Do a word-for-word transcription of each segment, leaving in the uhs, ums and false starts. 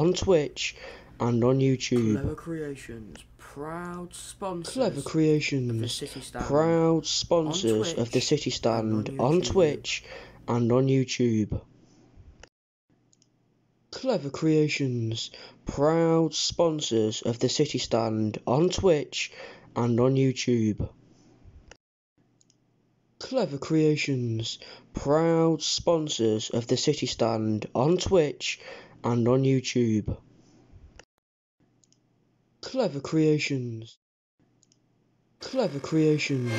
on Twitch and on YouTube. Clever Creations, proud sponsors. Clever Creations, proud sponsors of the City Stand on Twitch and on YouTube. Clever Creations, proud sponsors of the City Stand on Twitch and on YouTube. Clever Creations, proud sponsors of the City Stand on Twitch and on YouTube. Clever Creations. Clever Creations.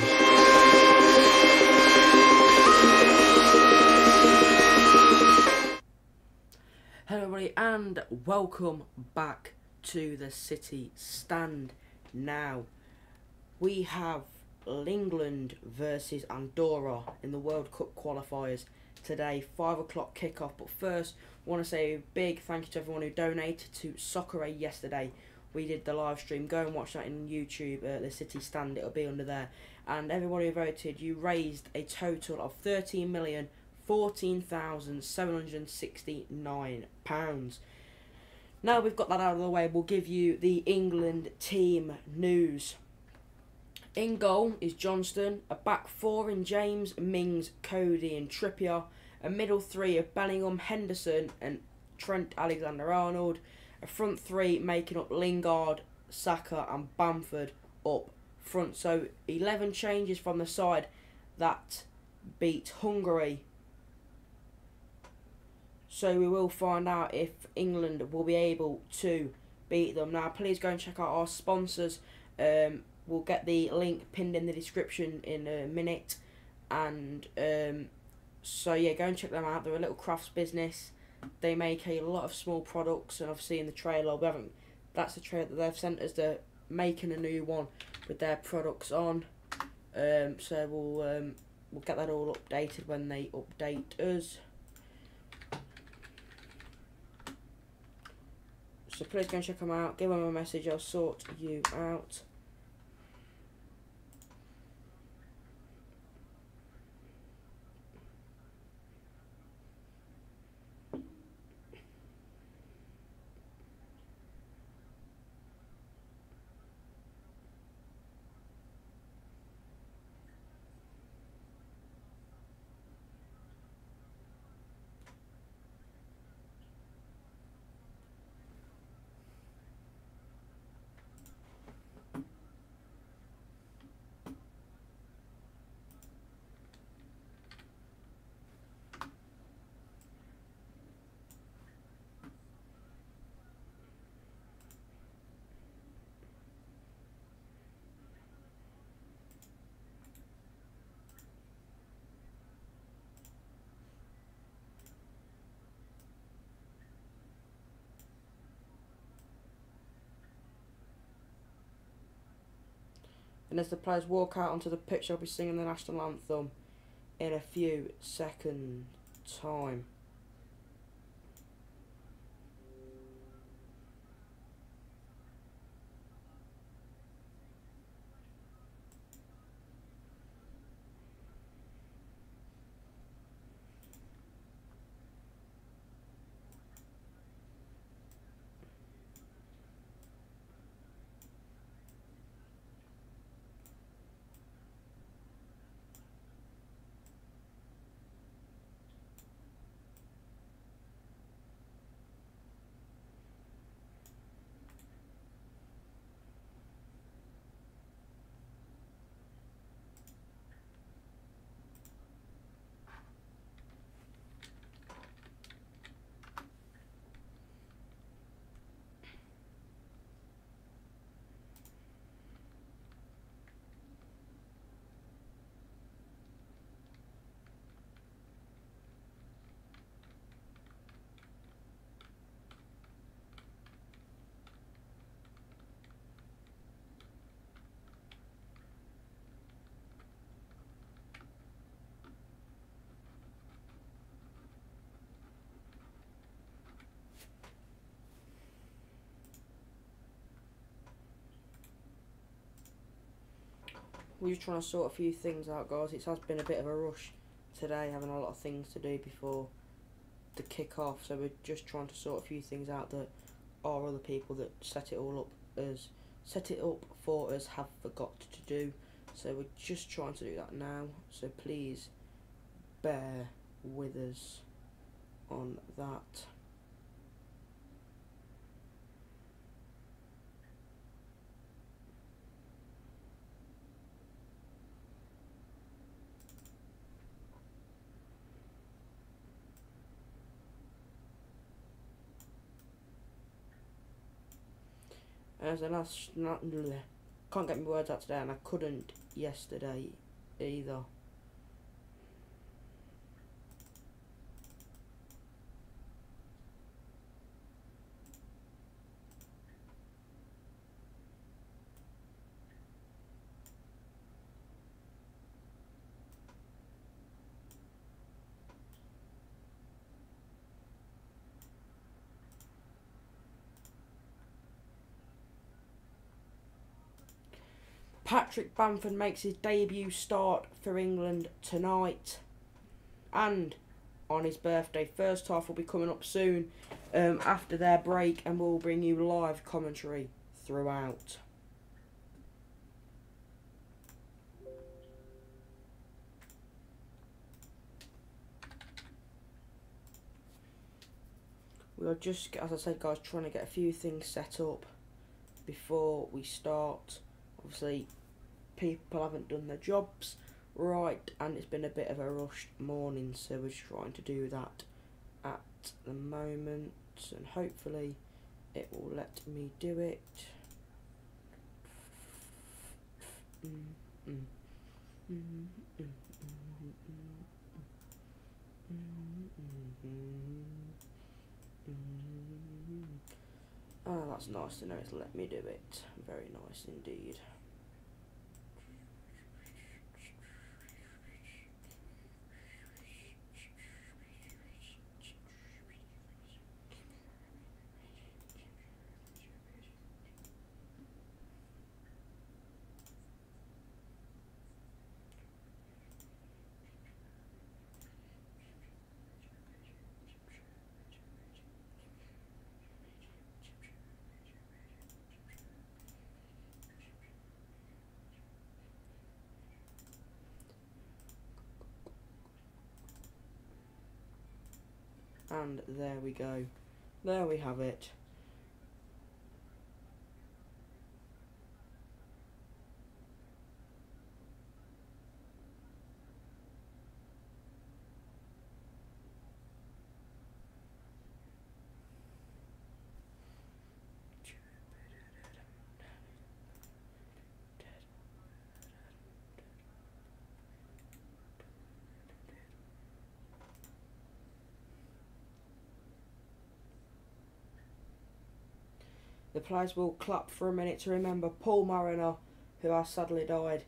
Hello everybody and welcome back to the City Stand. Now we have England versus Andorra in the World Cup qualifiers today, five o'clock kickoff. But first, I want to say a big thank you to everyone who donated to Soccer A yesterday. We did the live stream. Go and watch that in YouTube, uh, the City Stand. It'll be under there. And everybody who voted, you raised a total of thirteen million fourteen thousand seven hundred sixty-nine pounds. Now we've got that out of the way, we'll give you the England team news. In goal is Johnston, a back four in James, Mings, Cody and Trippier, a middle three of Bellingham, Henderson and Trent Alexander-Arnold, a front three making up Lingard, Saka and Bamford up front. So eleven changes from the side that beat Hungary. So we will find out if England will be able to beat them. Now please go and check out our sponsors. Um, we'll get the link pinned in the description in a minute. And um, so yeah, go and check them out. They're a little crafts business. They make a lot of small products, and obviously in the trailer we haven't. That's the trailer that they've sent us. They're making a new one with their products on. Um, so we'll um, we'll get that all updated when they update us. So please go and check them out. Give them a message. I'll sort you out. And as the players walk out onto the pitch, they'll be singing the national anthem in a few seconds' time. We're just trying to sort a few things out, guys. It has been a bit of a rush today, having a lot of things to do before the kick-off. So we're just trying to sort a few things out that our other people that set it all up as set it up for us have forgot to do. So we're just trying to do that now. So please bear with us on that. As the last, not, can't get my words out today, and I couldn't yesterday either. Patrick Bamford makes his debut start for England tonight and on his birthday. First half will be coming up soon um, after their break, and we'll bring you live commentary throughout. We are just, as I said guys, trying to get a few things set up before we start. Obviously people haven't done their jobs right, and it's been a bit of a rushed morning, so we're trying to do that at the moment, and hopefully it will let me do it. Mm, mm, mm, mm, mm, mm, mm. Oh, that's nice to know it's let me do it. Very nice indeed. And there we go. There we have it. The players will clap for a minute to remember Paul Mariner, who has sadly died.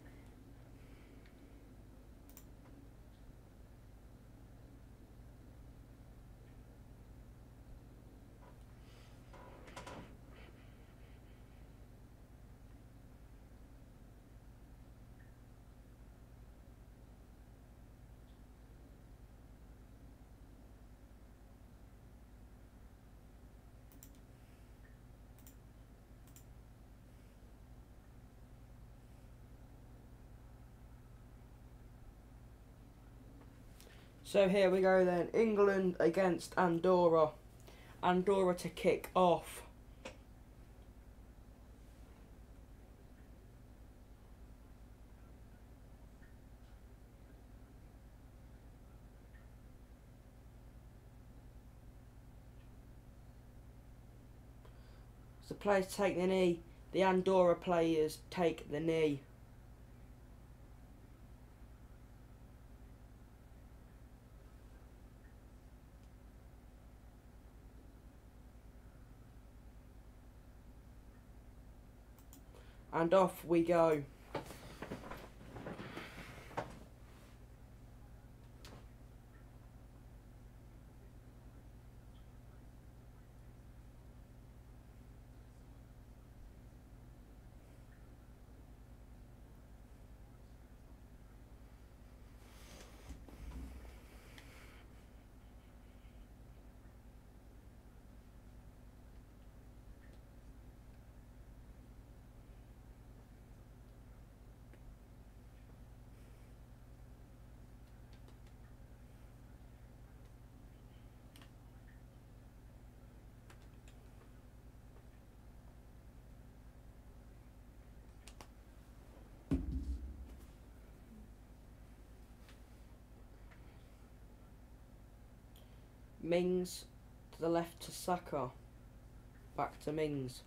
So here we go then. England against Andorra. Andorra to kick off. So the players take the knee. The Andorra players take the knee. And off we go. Mings to the left to Saka. Back to Mings.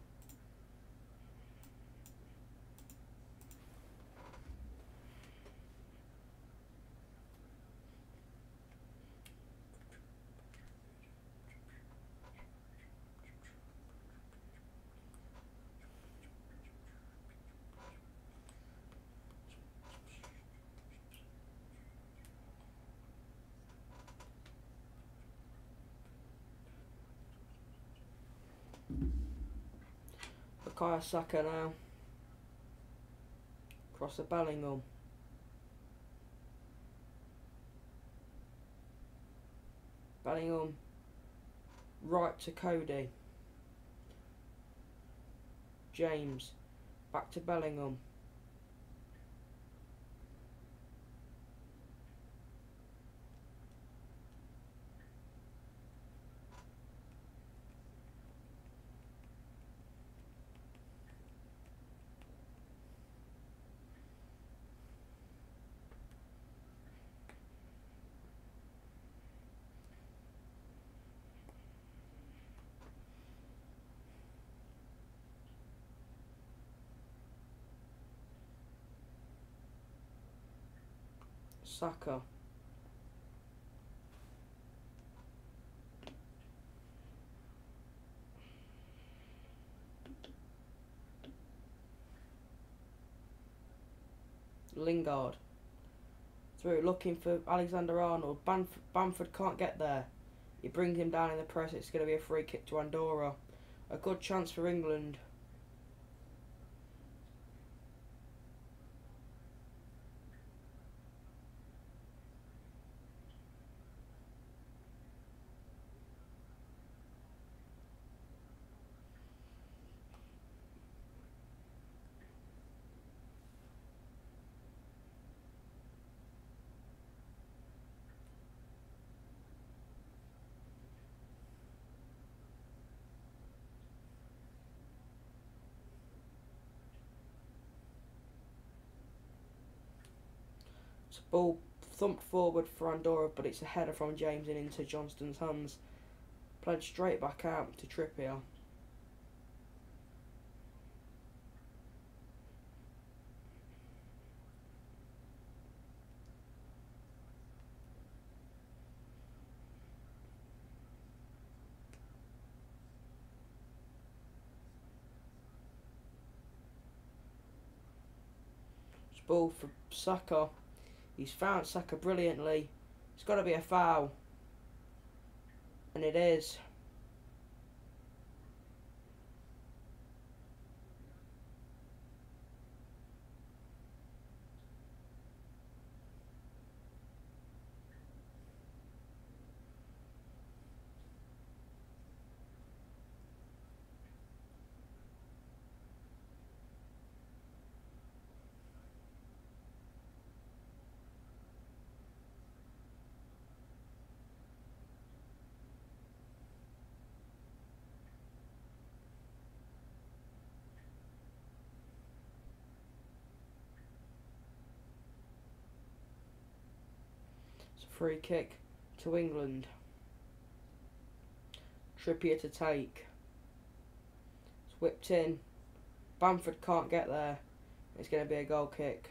Bukayo Saka now. Cross to Bellingham. Bellingham. Right to Cody. James. Back to Bellingham. Saka. Lingard. Through looking for Alexander Arnold. Bamf Bamford can't get there. He brings him down in the press. It's going to be a free kick to Andorra. A good chance for England. It's a ball thumped forward for Andorra, but it's a header from James and into Johnston's hands. Played straight back out to Trippier. It's a ball for Saka. He's found Saka brilliantly. It's got to be a foul. And it is. It's a free kick to England. Trippier to take. It's whipped in. Bamford can't get there. It's going to be a goal kick.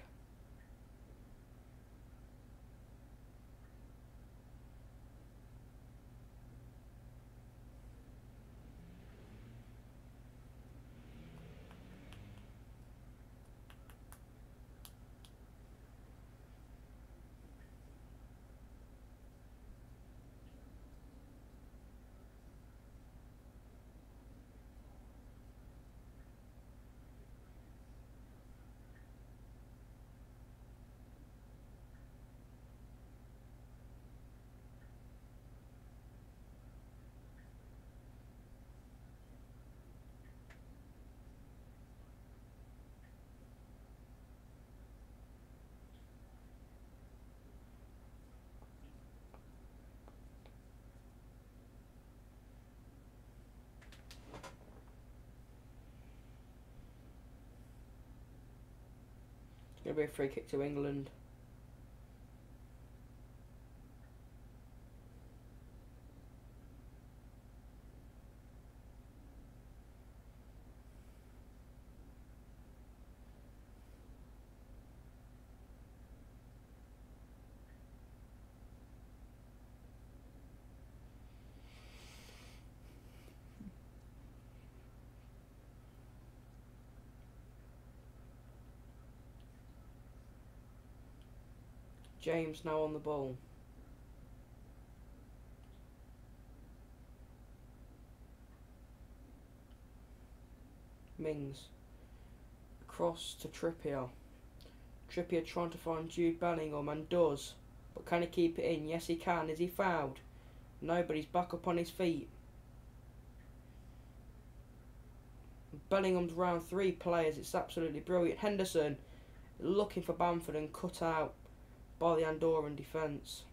It's going to be a free kick to England. James now on the ball. Mings. Across to Trippier. Trippier trying to find Jude Bellingham and does. But can he keep it in? Yes he can. Is he fouled? No, but he's back up on his feet. Bellingham's round three players. It's absolutely brilliant. Henderson looking for Bamford and cut out by the Andorran defence.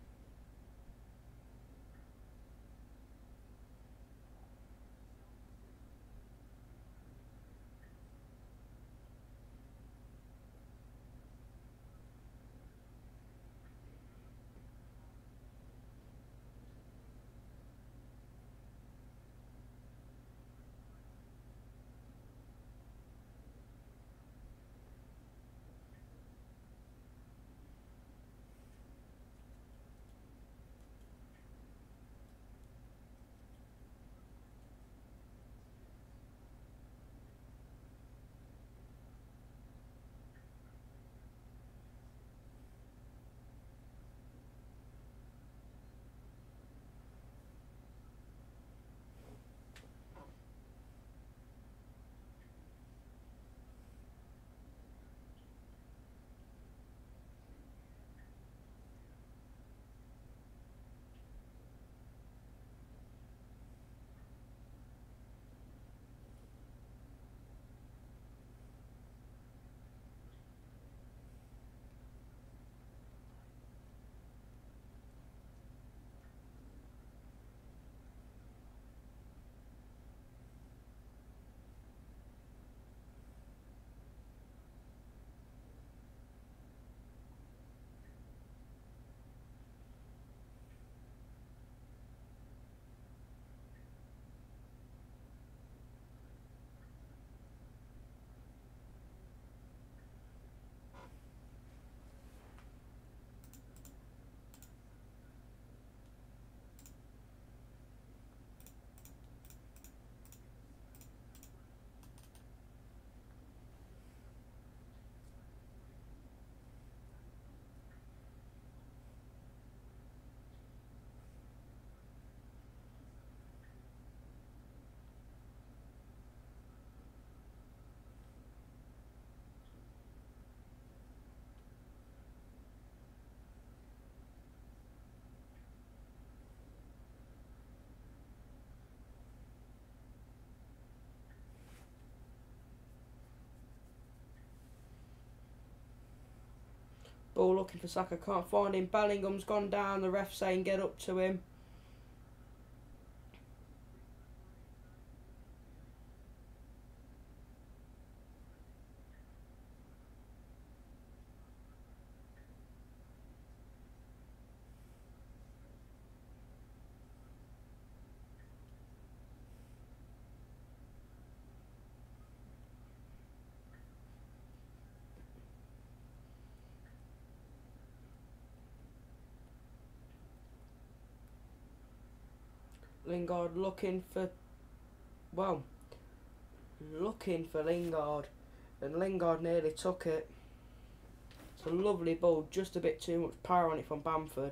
Ball looking for Saka, can't find him. Bellingham's gone down, the ref saying get up to him. Lingard looking for, well, looking for Lingard, and Lingard nearly took it. It's a lovely ball, just a bit too much power on it from Bamford.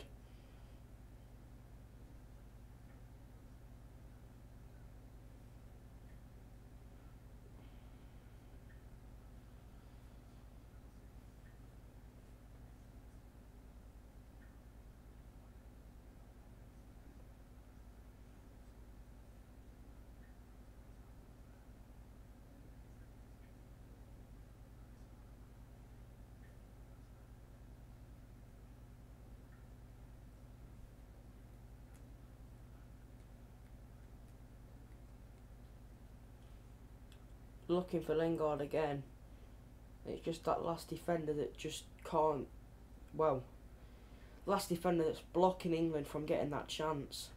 Looking for Lingard again. It's just that last defender that just can't, well, last defender that's blocking England from getting that chance.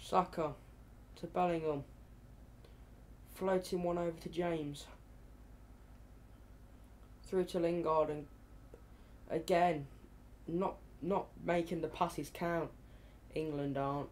Saka to Bellingham. Floating one over to James. Through to Lingard, and again, not not making the passes count. England aren't.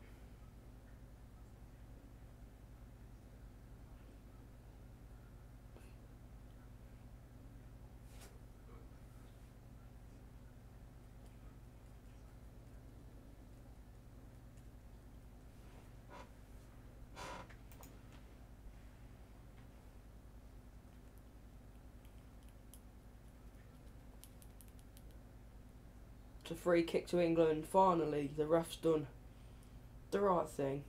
It's a free kick to England. Finally, the ref's done the right thing.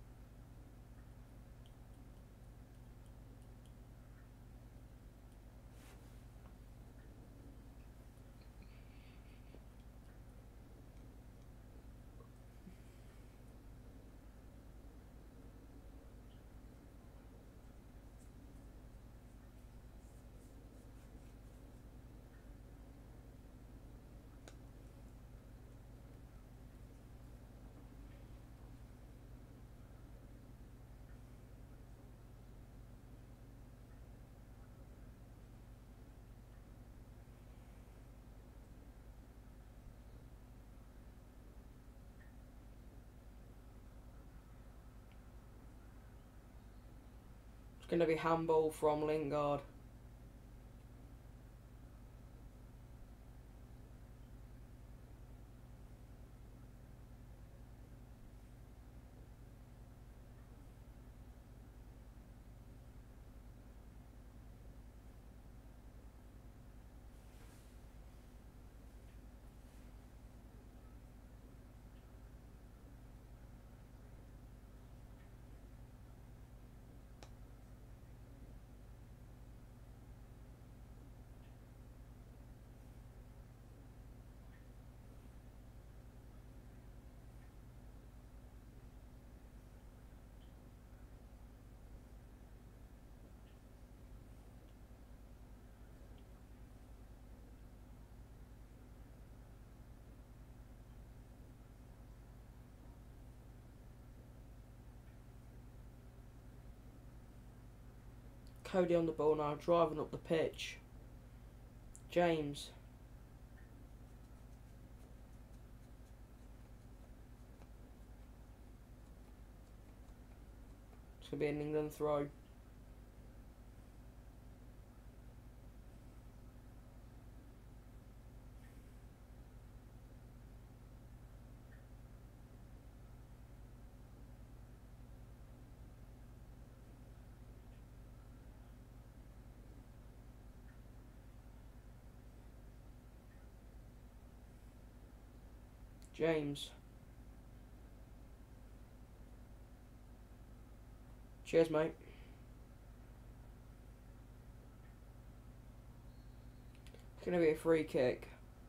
It's going to be handball from Lingard. Cody on the ball now, driving up the pitch. James. It's going to be an England throw. James. Cheers, mate. It's going to be a free kick.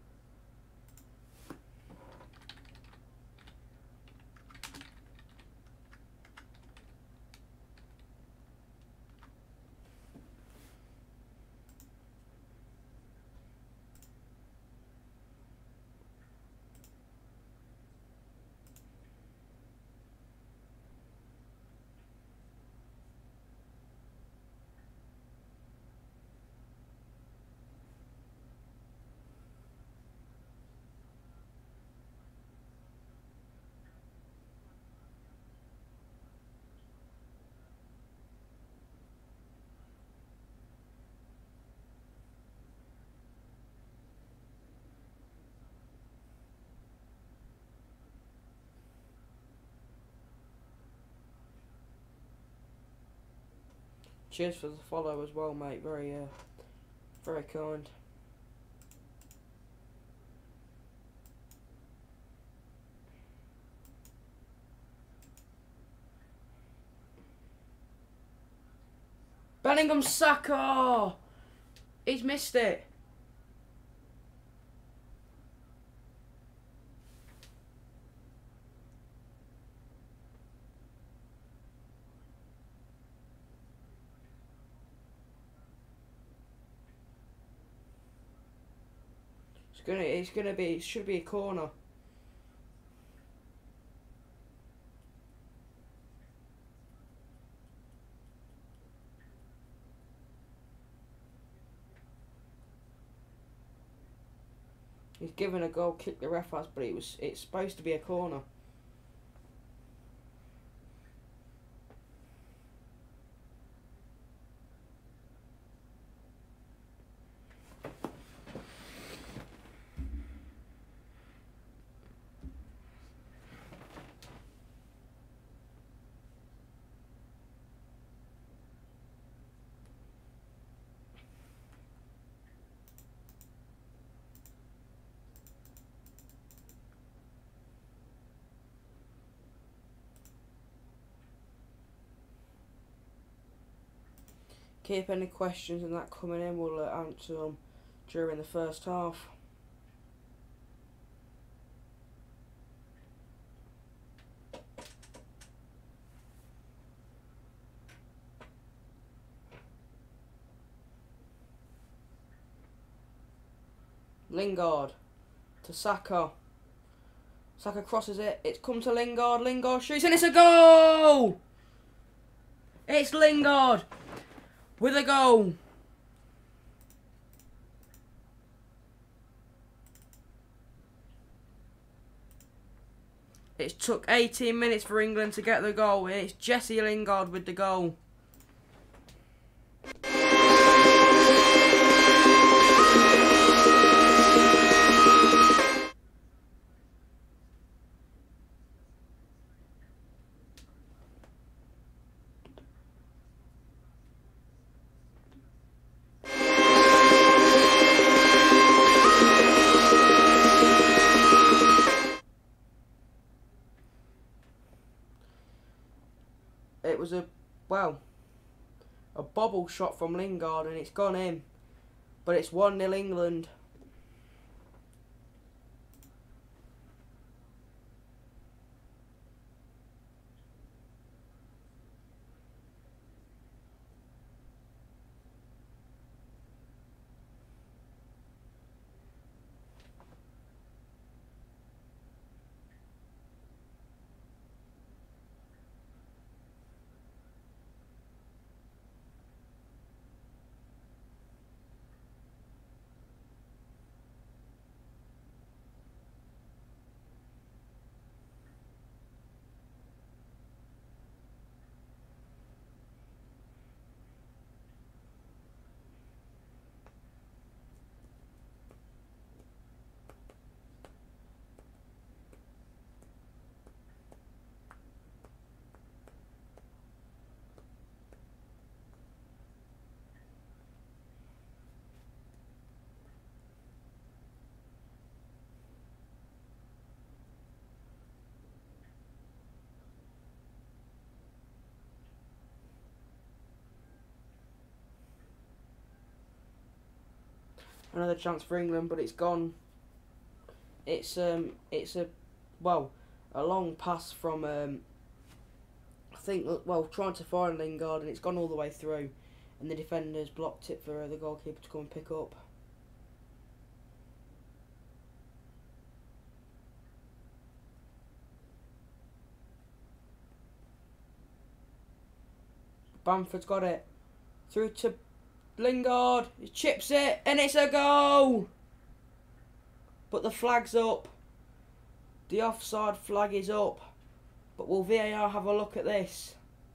Cheers for the follow as well, mate. Very, uh, very kind. Bellingham Saka! He's missed it. It's gonna, it's gonna be, it should be a corner. He's given a goal kick, the ref has, but it was it's supposed to be a corner. Keep any questions and that coming in, we'll uh, answer them during the first half. Lingard to Saka. Saka crosses it. It's come to Lingard. Lingard shoots and it's a goal! It's Lingard with a goal. It took eighteen minutes for England to get the goal. It's Jesse Lingard with the goal. It was a, well, a bobble shot from Lingard and it's gone in. But it's one nil England. Another chance for England, but it's gone. It's um, it's a, well, a long pass from um, I think, well, trying to find Lingard, and it's gone all the way through, and the defenders blocked it for uh, the goalkeeper to come and pick up. Bamford's got it through to Lingard, he chips it, and it's a goal! But the flag's up. The offside flag is up. But will V A R have a look at this?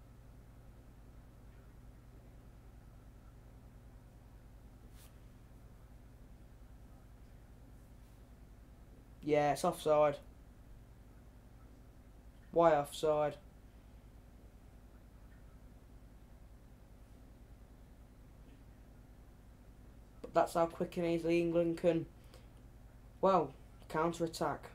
Yeah, it's offside. Why offside? That's how quick and easily England can, well, counter-attack.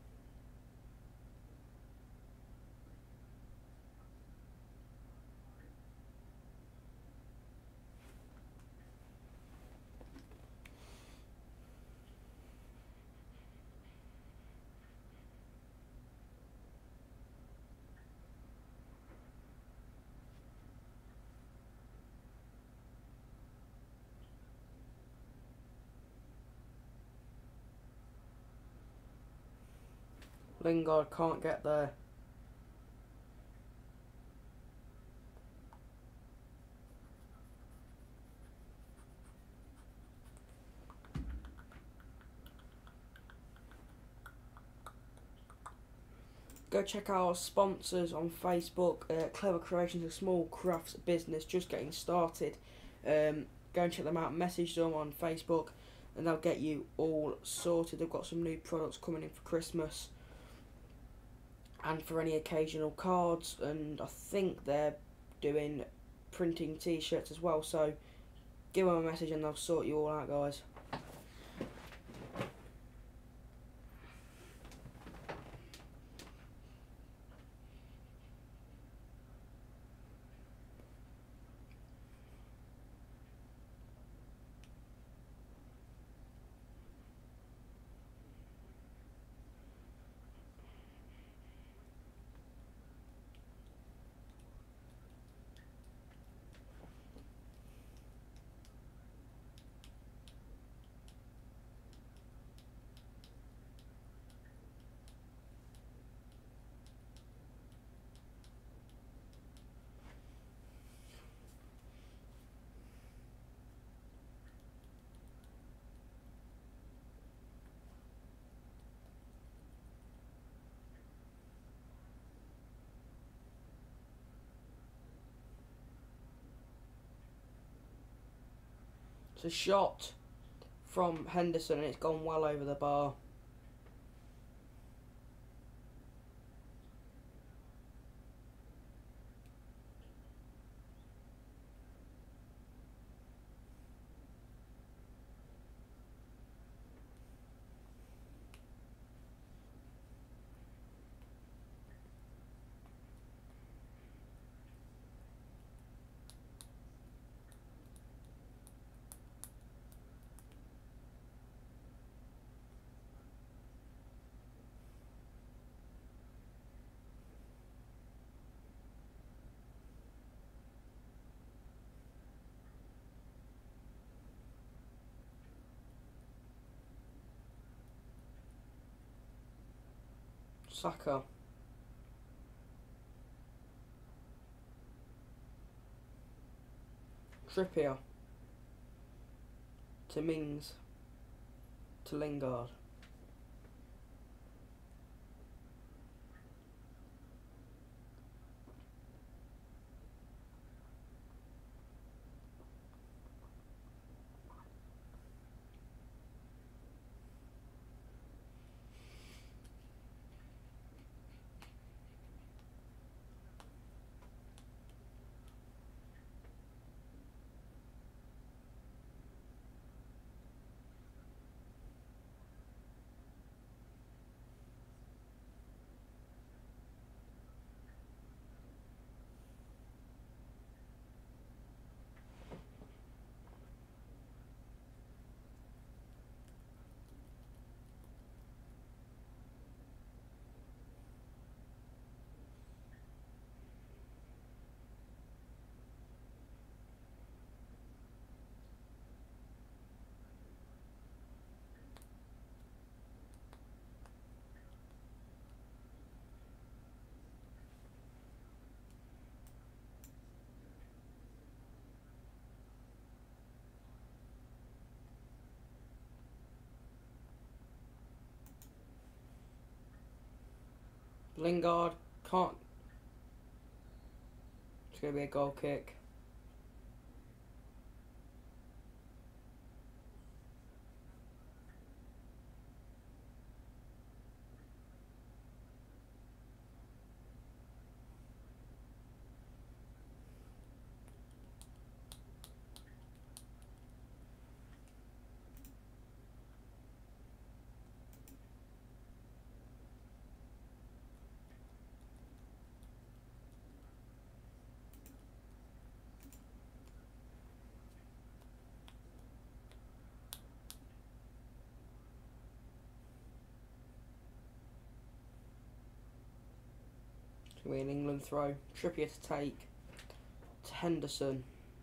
Lingard can't get there. Go check our sponsors on Facebook. Uh, Clever Creations, a small crafts business just getting started. Um, go and check them out. Message them on Facebook, and they'll get you all sorted. They've got some new products coming in for Christmas and for any occasional cards, and I think they're doing printing t-shirts as well. So give them a message and they'll sort you all out, guys. It's a shot from Henderson and it's gone well over the bar. Saka. Trippier. To Mings. To Lingard. Lingard can't. It's going to be a goal kick. It's going to be an England throw. Trippier to take. To Henderson.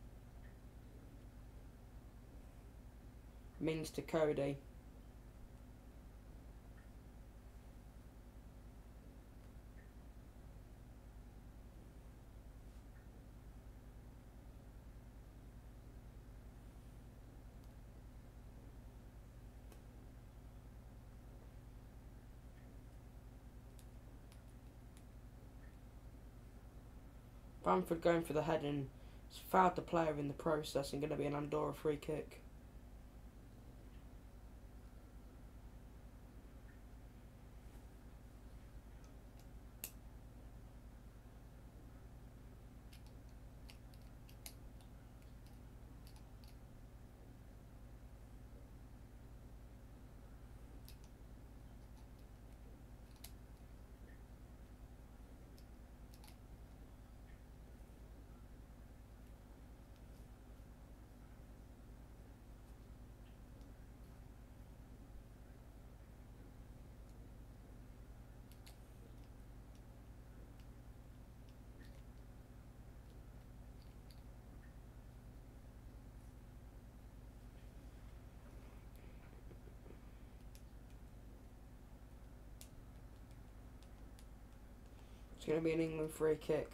Mings to Cody. Bamford going for the head and fouled the player in the process and going to be an Andorra free kick. It's going to be an England free kick.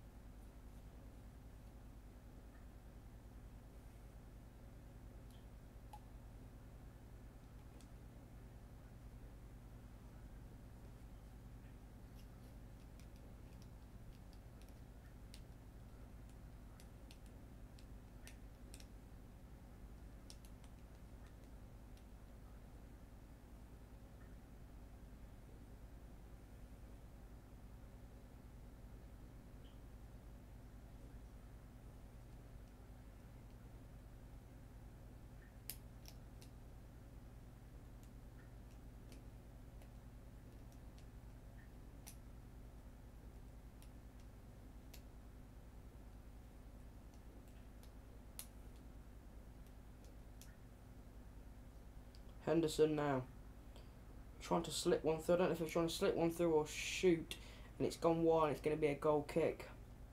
Henderson now. Trying to slip one through. I don't know if he's trying to slip one through or shoot. And it's gone wide. It's going to be a goal kick.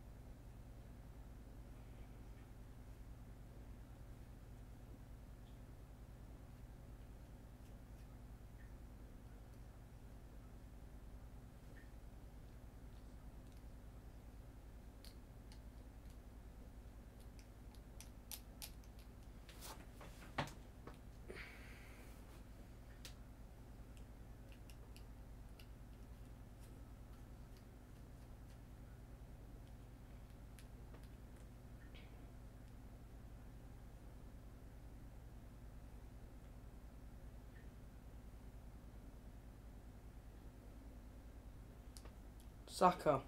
Saka.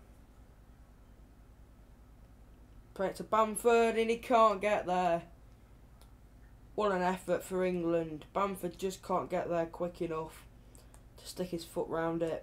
Play it to Bamford and he can't get there. What an effort for England. Bamford just can't get there quick enough to stick his foot round it.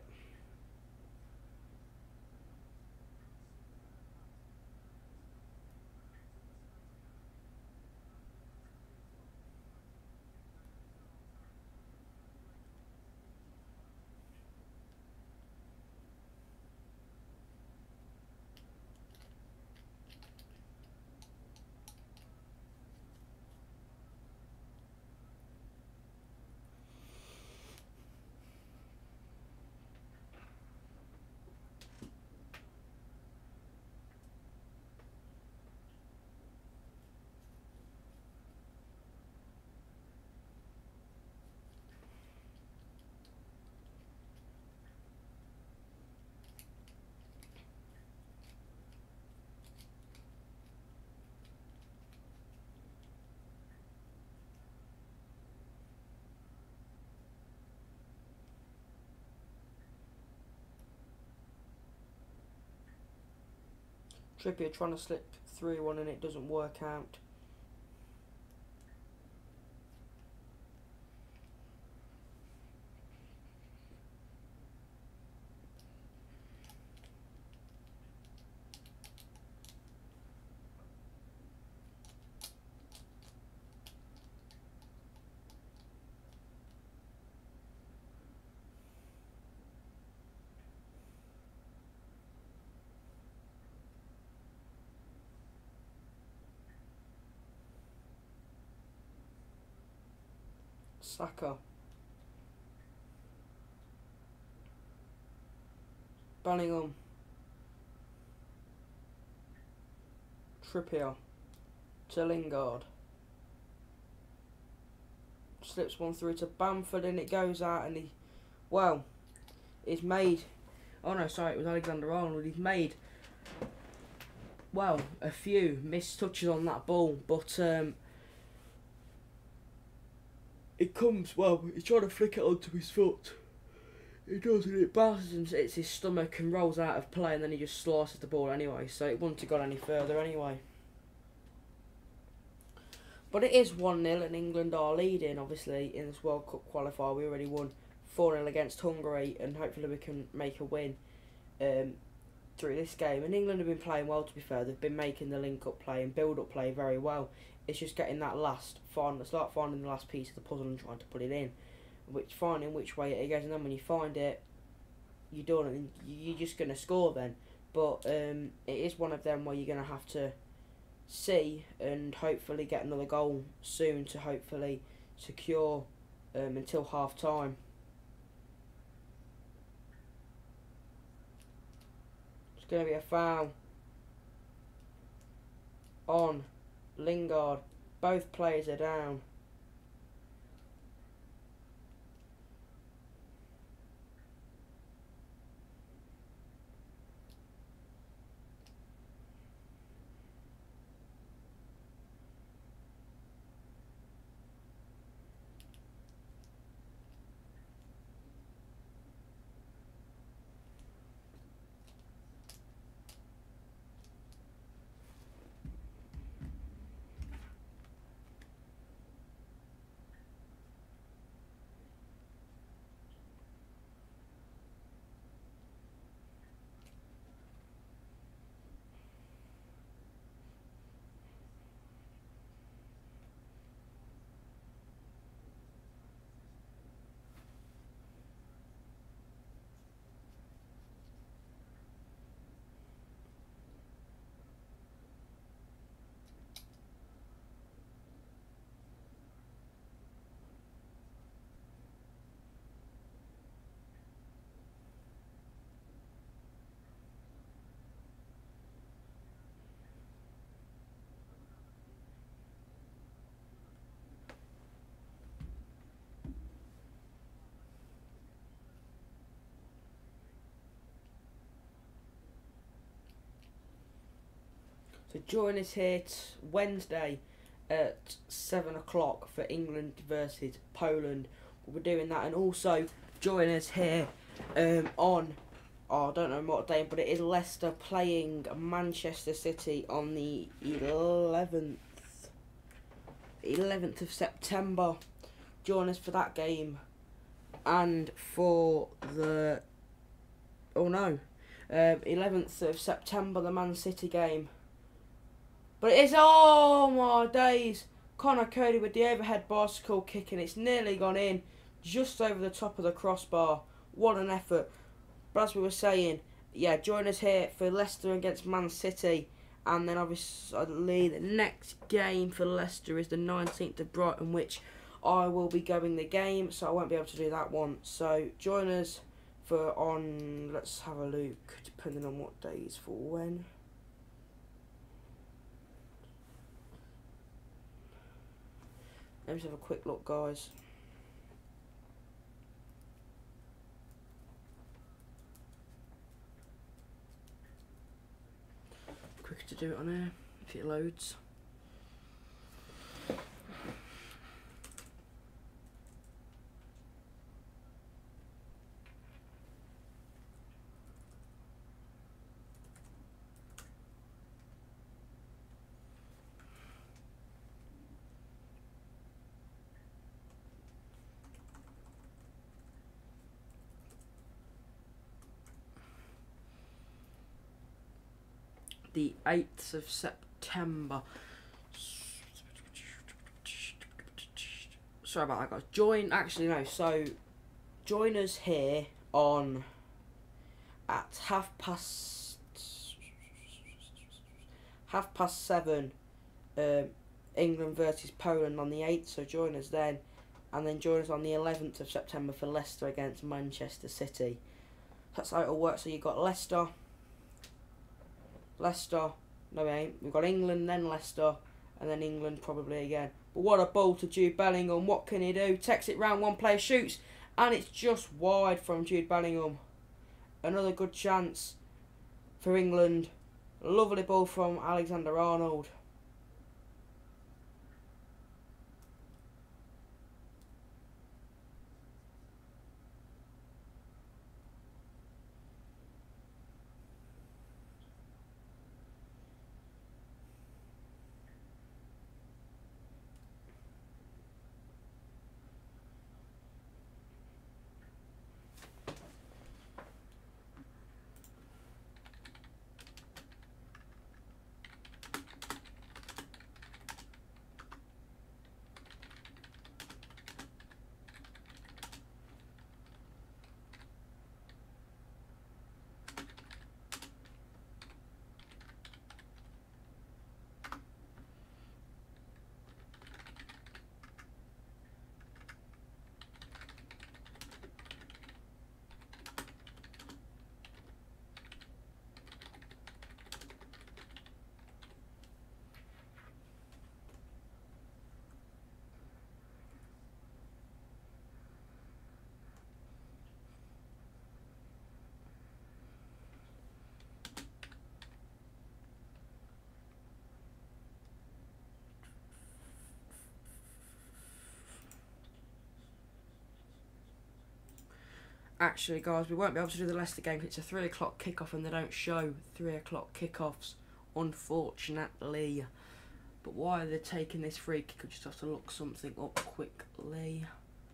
Trippier trying to slip through one and it doesn't work out. Saka. Bellingham. Trippier. To Lingard. Slips one through to Bamford and it goes out and he, well, he's made, oh no sorry it was Alexander Arnold, he's made well, a few missed touches on that ball, but um, it comes, well, he's trying to flick it onto his foot. He does, and it bounces and hits his stomach and rolls out of play, and then he just slices the ball anyway, so it wouldn't have gone any further anyway. But it is one nil, and England are leading, obviously, in this World Cup qualifier. We already won four nil against Hungary, and hopefully we can make a win um, through this game. And England have been playing well, to be fair. They've been making the link-up play and build-up play very well. It's just getting that last, find, start finding the last piece of the puzzle and trying to put it in. Which finding which way it goes, and then when you find it, you're done, and you're just going to score then. But um, it is one of them where you're going to have to see and hopefully get another goal soon to hopefully secure um, until half time. It's going to be a foul on Lingard. Both players are down. So join us here t Wednesday at seven o'clock for England versus Poland. We'll be doing that, and also join us here um, on, oh, I don't know what day, but it is Leicester playing Manchester City on the eleventh, eleventh of September. Join us for that game, and for the, oh no, um, eleventh of September, the Man City game. But it is, oh my days, Connor Cody with the overhead bicycle kick, and it's nearly gone in, just over the top of the crossbar. What an effort. But as we were saying, yeah, join us here for Leicester against Man City. And then obviously the next game for Leicester is the nineteenth of Brighton, which I will be going the game, so I won't be able to do that one. So join us for on, let's have a look, depending on what days for when. Let's have a quick look, guys. Quick to do it on air if it loads. The eighth of September. Sorry about that, guys. Join, actually no, so join us here on at half past half past seven, um, England versus Poland on the eighth, so join us then, and then join us on the eleventh of September for Leicester against Manchester City. That's how it'll work. So you've got Leicester, Leicester, no we ain't, we've got England, then Leicester, and then England probably again. But what a ball to Jude Bellingham, what can he do? Takes it round, one player shoots, and it's just wide from Jude Bellingham. Another good chance for England. Lovely ball from Alexander Arnold. Actually, guys, we won't be able to do the Leicester game 'cause it's a three o'clock kickoff and they don't show three o'clock kickoffs, unfortunately. But why are they taking this free kick? I just have to look something up quickly.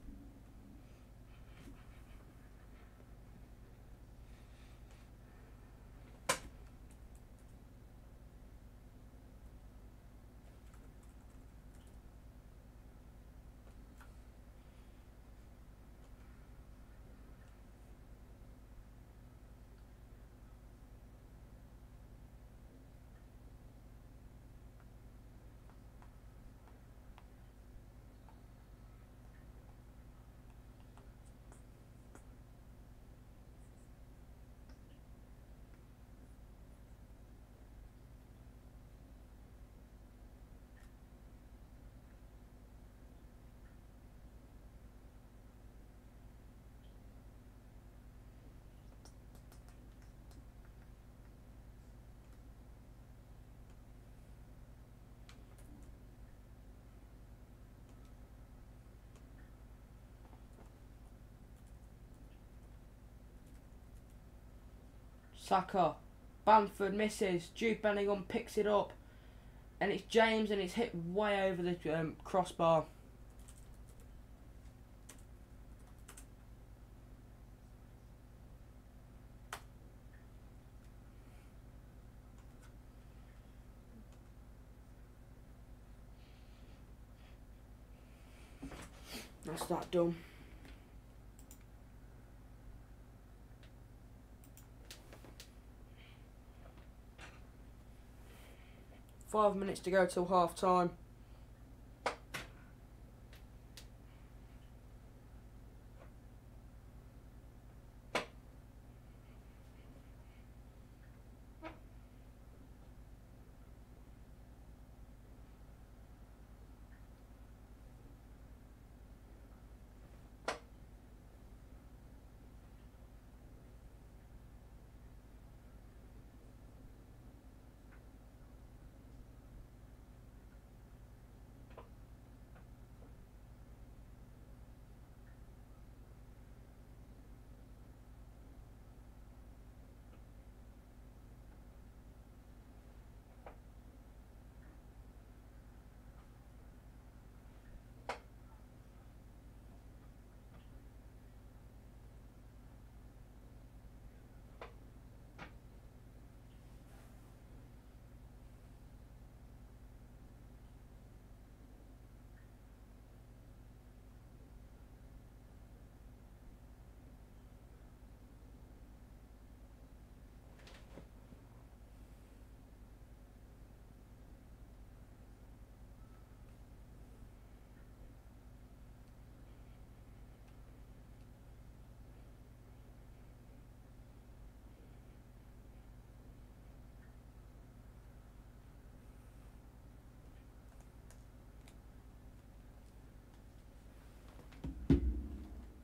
Saka, Bamford misses, Jude Bellingham picks it up, and it's James, and it's hit way over the um, crossbar. That's that done. Five minutes to go till half time.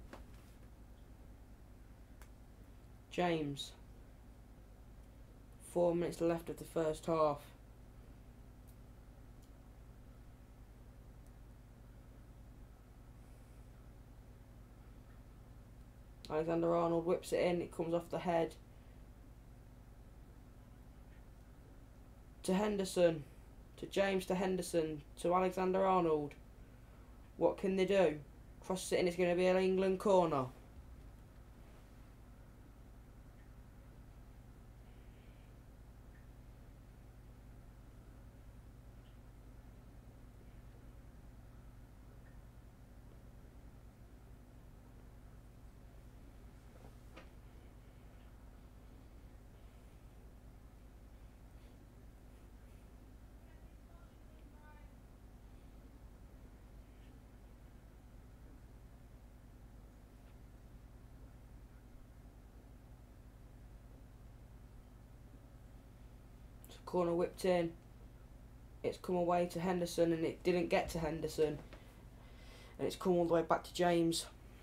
James, Four minutes left of the first half. Alexander-Arnold whips it in, it comes off the head. To Henderson, to James, to Henderson, to Alexander-Arnold. What can they do? Crosses it in, it's going to be an England corner. Corner whipped in. It's come away to Henderson and it didn't get to Henderson. And it's come all the way back to James.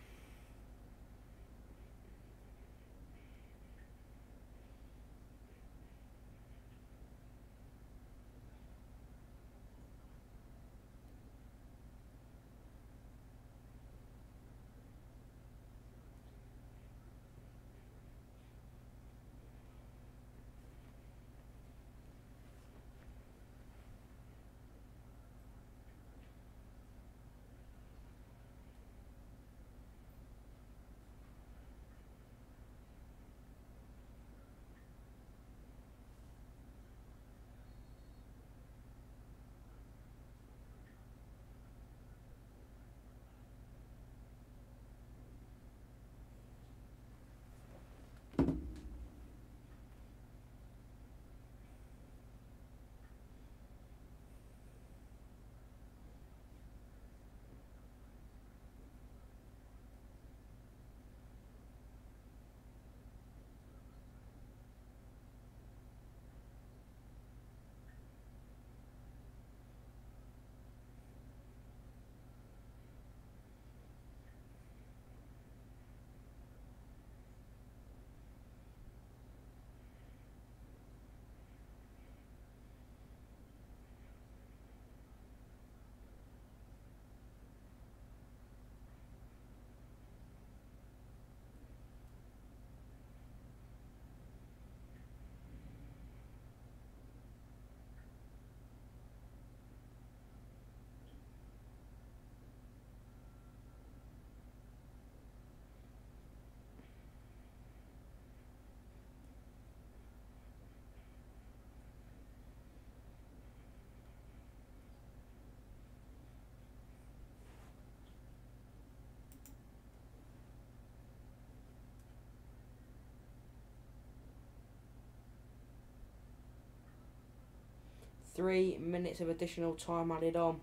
Three minutes of additional time added on.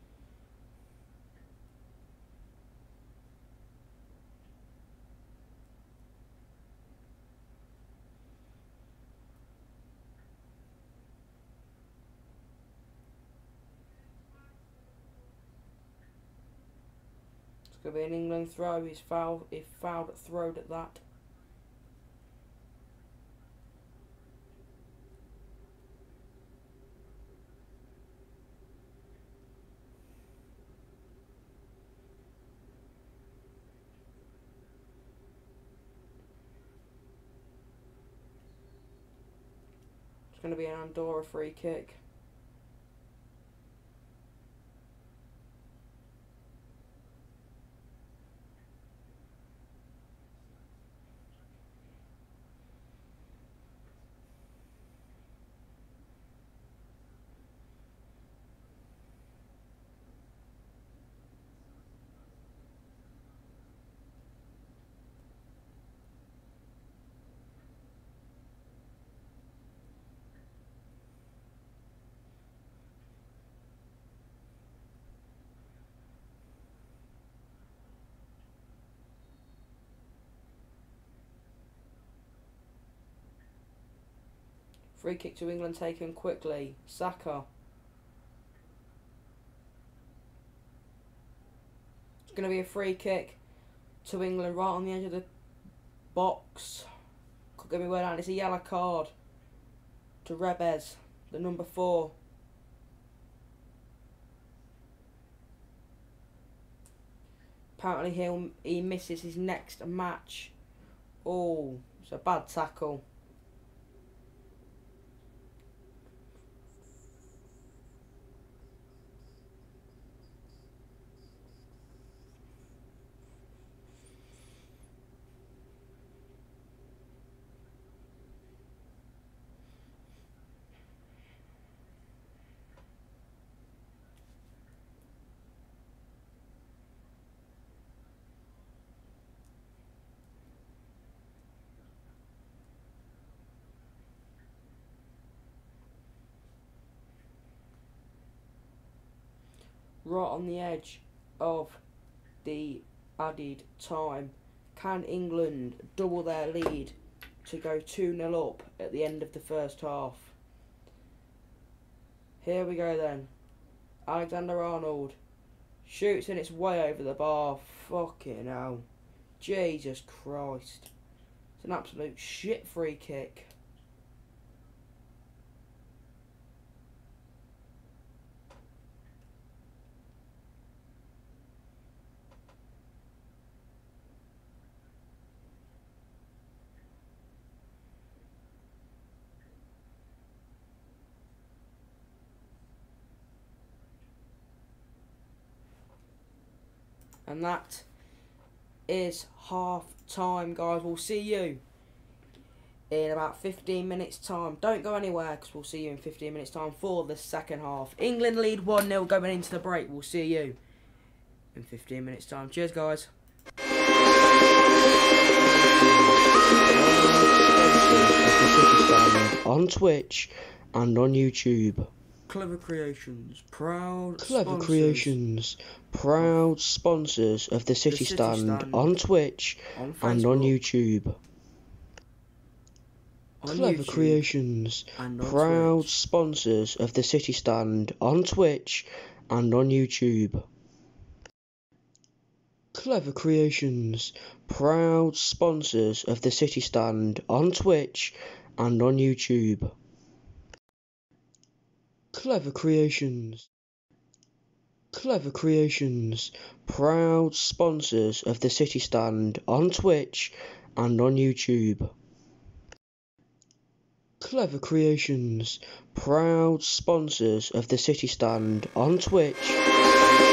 It's going to be an England throw. He's fouled, he fouled, throwed at that. Going to be an Andorra free kick. Free kick to England taken quickly. Saka. It's going to be a free kick to England right on the edge of the box. Could get me well down. It's a yellow card. to Rebez, the number four. Apparently he'll, he misses his next match. Oh, it's a bad tackle. Right on the edge of the added time. Can England double their lead to go two nil up at the end of the first half? Here we go then. Alexander-Arnold shoots and it's way over the bar. Fucking hell. Jesus Christ. It's an absolute shit free kick. And that is half time, guys. We'll see you in about fifteen minutes time. Don't go anywhere because we'll see you in fifteen minutes time for the second half. England lead one nil going into the break. We'll see you in fifteen minutes time. Cheers, guys. On Twitch and on YouTube. Clever Creations, proud Clever sponsors. Creations, proud sponsors of the City, the City Stand, Stand on Twitch on and on Facebook, YouTube. on Clever YouTube, Creations, and on proud Twitch. sponsors of the City Stand on Twitch and on YouTube. Clever Creations, proud sponsors of the City Stand on Twitch and on YouTube. Clever Creations. Clever Creations, proud sponsors of the City Stand on Twitch and on YouTube. Clever Creations, proud sponsors of the City Stand on Twitch.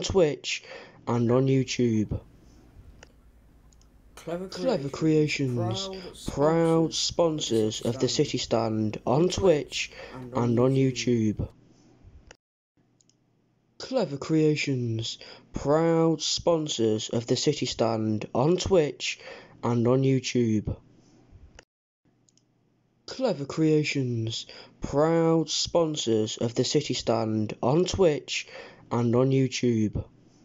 on Twitch and on YouTube. Clever Clever Creations, Creations, proud proud sponsors sponsors of the City Stand on Twitch and on YouTube. Clever Creations, proud sponsors of the City Stand on Twitch and on YouTube. Clever Creations, proud sponsors of the City Stand on Twitch and on YouTube.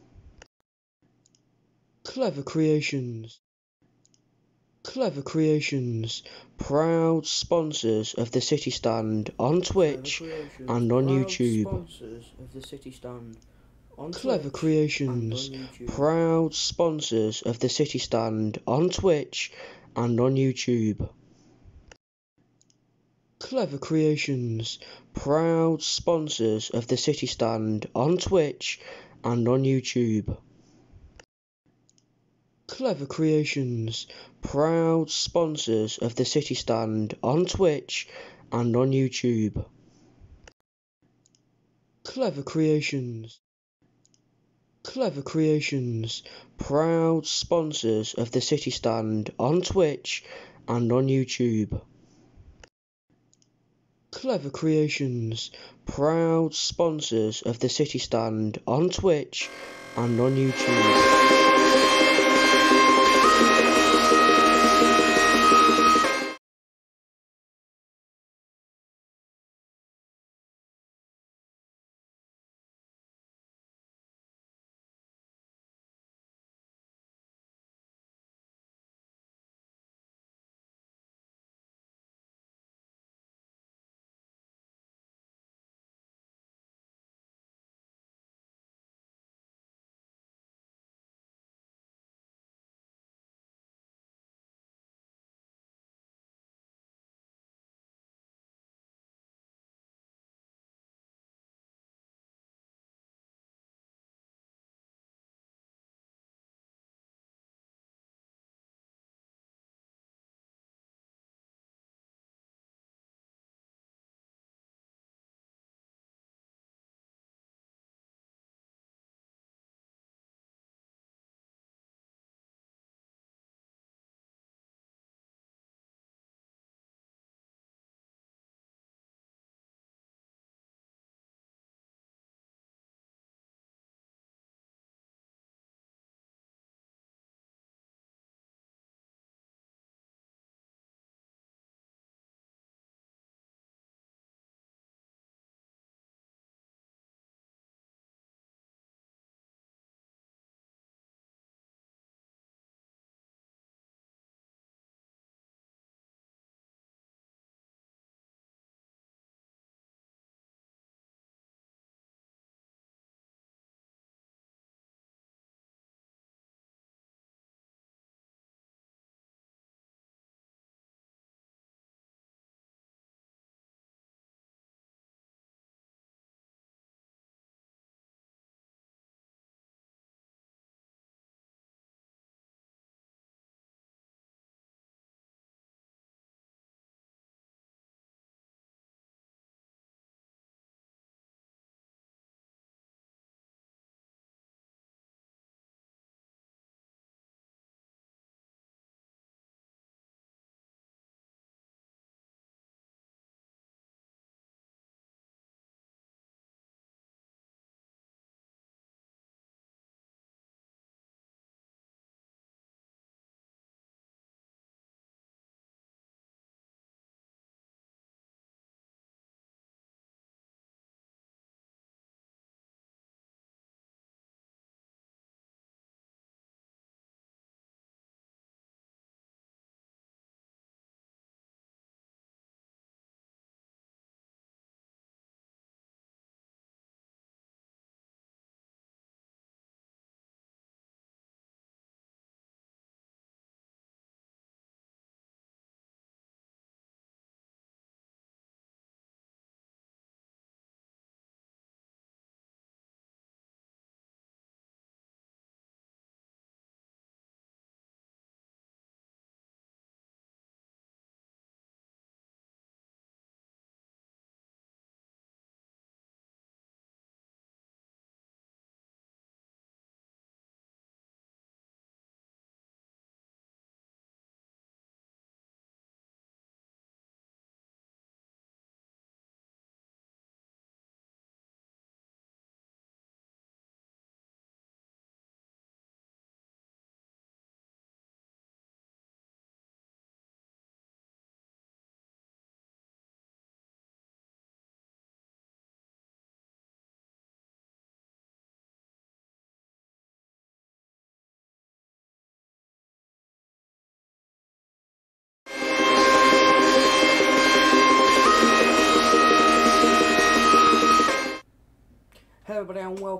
Clever Creations. Clever Creations, proud sponsors of the City Stand on Twitch and on YouTube. Sponsors of the City Stand on Clever Twitch Creations, and on YouTube. proud sponsors of the City Stand on Twitch and on YouTube. Clever Creations, proud sponsors of the City Stand on Twitch and on YouTube. Clever Creations, proud sponsors of the City Stand on Twitch and on YouTube. Clever Creations. Clever Creations, proud sponsors of the City Stand on Twitch and on YouTube. Clever Creations, proud sponsors of the City Stand on Twitch and on YouTube.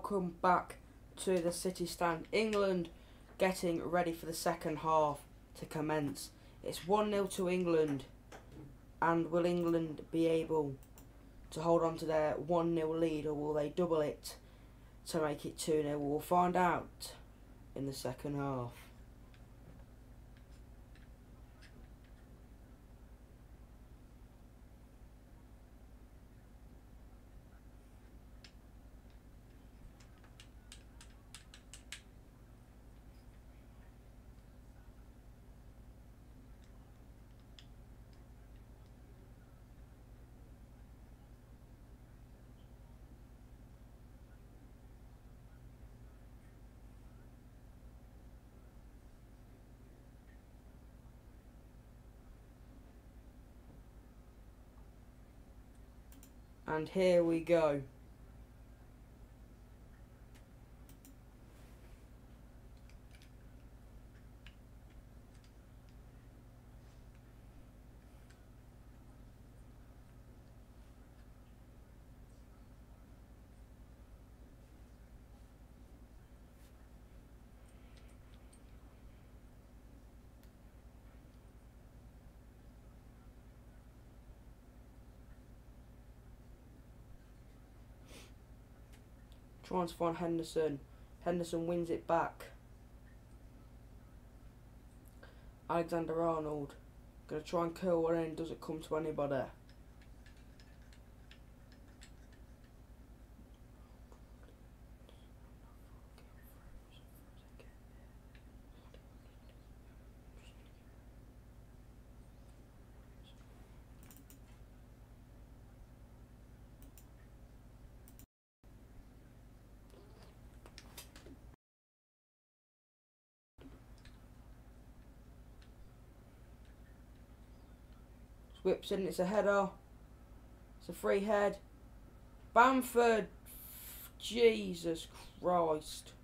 welcome back to the City Stand. England getting ready for the second half to commence. It's one nil to England, and will England be able to hold on to their one nil lead, or will they double it to make it two nil? We'll find out in the second half. And here we go. Trying to find Henderson. Henderson wins it back. Alexander-Arnold. Gonna try and curl one in. Does it come to anybody? Whips in, it's a header. It's a free head. Bamford! Jesus Christ.